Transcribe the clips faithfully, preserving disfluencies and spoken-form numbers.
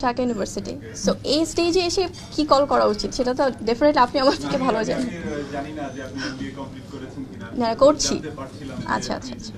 Dhaka university. So এই স্টেজে এসে কি কল করা উচিত সেটা তো ডেফিনেটলি আপনি আমার থেকে ভালো জানেন। জানি না যে আপনি এমবিএ কমপ্লিট করেছেন কিনা। না করছি। আচ্ছা আচ্ছা আচ্ছা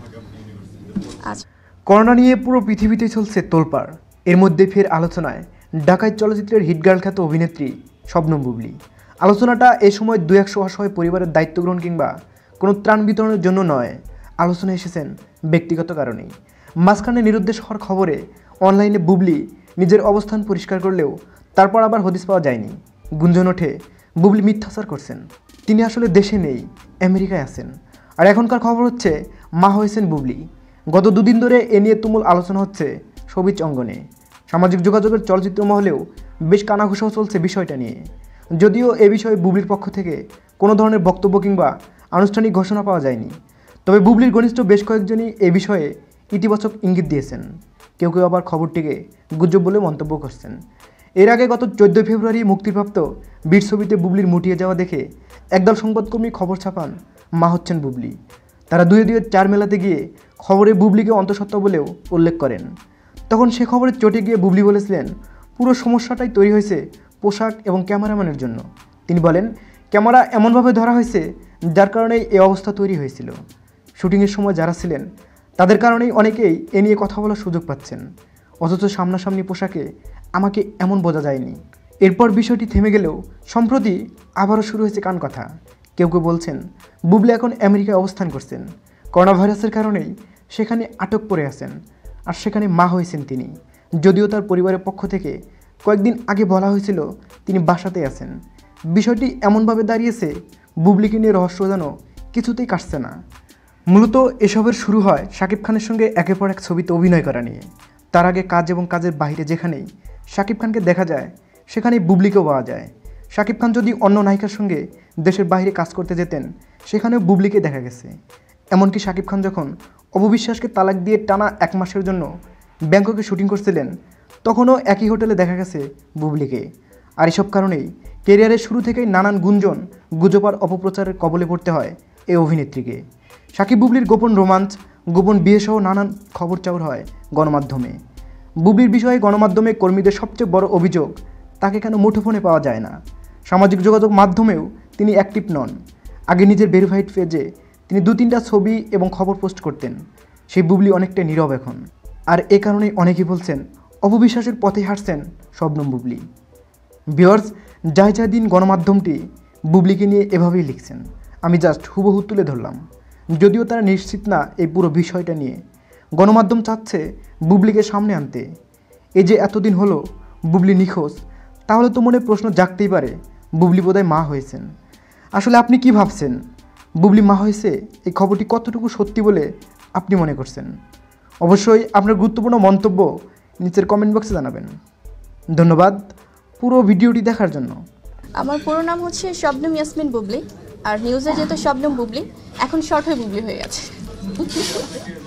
আচ্ছা। করোনা নিয়ে পুরো পৃথিবীতে চলছে তোলপাড়। এর মধ্যে ফের আলোচনায় ঢাকায় চলচ্চিত্রের হিটগার্ল খ্যাত অভিনেত্রী শবনম বুবলী। আলোচনাটা এ সময় দু একশো অসহায় পরিবারের দায়িত্ব গ্রহণ কিংবা কোনো ত্রাণ বিতরণের জন্য নয়, আলোচনায় এসেছেন ব্যক্তিগত কারণেই। মাঝখানে নিরুদ্দেশ হওয়ার খবরে অনলাইনে বুবলী নিজের অবস্থান পরিষ্কার করলেও তারপর আবার হদিস পাওয়া যায়নি। গুঞ্জন ওঠে বুবলী মিথ্যাচার করছেন, তিনি আসলে দেশে নেই, আমেরিকায় আছেন। আর এখনকার খবর হচ্ছে মা হয়েছেন বুবলী। গত দুদিন ধরে এ নিয়ে তুমুল আলোচনা হচ্ছে শোবিজ অঙ্গনে। সামাজিক যোগাযোগের চলচ্চিত্র মহলেও বেশ কানাঘুষাও চলছে বিষয়টা নিয়ে। যদিও এ বিষয়ে বুবলীর পক্ষ থেকে কোনো ধরনের বক্তব্য কিংবা আনুষ্ঠানিক ঘোষণা পাওয়া যায়নি, তবে বুবলীর ঘনিষ্ঠ বেশ কয়েকজনই এ বিষয়ে ইতিবাচক ইঙ্গিত দিয়েছেন। কেউ কেউ আবার খবরটিকে গুজব বলে মন্তব্য করছেন। এর আগে গত চোদ্দোই ফেব্রুয়ারি মুক্তিপ্রাপ্ত বীর ছবিতে বুবলীর মুটিয়ে যাওয়া দেখে একদল সংবাদকর্মী খবর ছাপান মা হচ্ছেন বুবলী। তারা দুয়ে দুয়ে চার মেলাতে গিয়ে খবরে বুবলীকে অন্তঃসত্ত্বা বলেও উল্লেখ করেন। তখন সে খবরে চটে গিয়ে বুবলী বলেছিলেন পুরো সমস্যাটাই তৈরি হয়েছে পোশাক এবং ক্যামেরাম্যানের জন্য। তিনি বলেন ক্যামেরা এমনভাবে ধরা হয়েছে যার কারণেই এ অবস্থা তৈরি হয়েছিল। শুটিংয়ের সময় যারা ছিলেন তাদের কারণেই অনেকেই এ নিয়ে কথা বলার সুযোগ পাচ্ছেন, অথচ সামনাসামনি পোশাকে আমাকে এমন বোঝা যায়নি। এরপর বিষয়টি থেমে গেলেও সম্প্রতি আবারও শুরু হয়েছে কান কথা। কেউ কেউ বলছেন বুবলী এখন আমেরিকায় অবস্থান করছেন, করোনা ভাইরাসের কারণেই সেখানে আটক পড়ে আছেন, আর সেখানে মা হয়েছেন তিনি। যদিও তার পরিবারের পক্ষ থেকে কয়েকদিন আগে বলা হয়েছিল তিনি বাসাতে আছেন। বিষয়টি এমনভাবে দাঁড়িয়েছে বুবলীকে নিয়ে রহস্য যেন কিছুতেই কাটছে না। মূলত এসবের শুরু হয় শাকিব খানের সঙ্গে একের পর এক ছবিতে অভিনয় করা নিয়ে। তার আগে কাজ এবং কাজের বাইরে যেখানেই শাকিব খানকে দেখা যায় সেখানেই বুবলীকেও পাওয়া যায়। শাকিব খান যদি অন্য নায়িকার সঙ্গে দেশের বাইরে কাজ করতে যেতেন সেখানেও বুবলীকে দেখা গেছে। এমনকি শাকিব খান যখন অপবিশ্বাসকে তালাক দিয়ে টানা এক মাসের জন্য ব্যাংককে শুটিং করছিলেন তখনও একই হোটেলে দেখা গেছে বুবলীকে। আর এসব কারণেই কেরিয়ারের শুরু থেকেই নানান গুঞ্জন গুজব আর অপপ্রচারের কবলে পড়তে হয় এই অভিনেত্রীকে। শাকিব বুবলীর গোপন রোমাঞ্চ, গোপন বিয়েসহ নানান খবর চাউর হয় গণমাধ্যমে। বুবলীর বিষয়ে গণমাধ্যমে কর্মীদের সবচেয়ে বড় অভিযোগ তাকে কেন মুঠোফোনে পাওয়া যায় না। সামাজিক যোগাযোগ মাধ্যমেও তিনি অ্যাক্টিভ নন। আগে নিজের ভেরিফাইড পেজে তিনি দু তিনটা ছবি এবং খবর পোস্ট করতেন। সেই বুবলী অনেকটাই নীরব এখন। আর এ কারণেই অনেকেই বলছেন অপবিশ্বাসের পথে হাঁটছেন শবনম বুবলী। ভিউয়ার্স, যায় যায় দিন গণমাধ্যমটি বুবলীকে নিয়ে এভাবেই লিখছেন, আমি জাস্ট হুবহু তুলে ধরলাম। যদিও তারা নিশ্চিত না এই পুরো বিষয়টা নিয়ে। গণমাধ্যম চাচ্ছে বুবলীকে সামনে আনতে। এই যে এতদিন হলো বুবলী নিখোঁজ, তাহলে তো মনে প্রশ্ন জাগতেই পারে বুবলী বোধহয় মা হয়েছেন। আসলে আপনি কি ভাবছেন, বুবলী মা হয়েছে এই খবরটি কতটুকু সত্যি বলে আপনি মনে করছেন? অবশ্যই আপনার গুরুত্বপূর্ণ মন্তব্য নিচের কমেন্ট বক্সে জানাবেন। ধন্যবাদ পুরো ভিডিওটি দেখার জন্য। আমার পুরো নাম হচ্ছে শবনম ইয়াসমিন বুবলী, আর নিউজে যেহেতু শবনম বুবলী, এখন শর্ট হয়ে বুবলী হয়ে গেছে।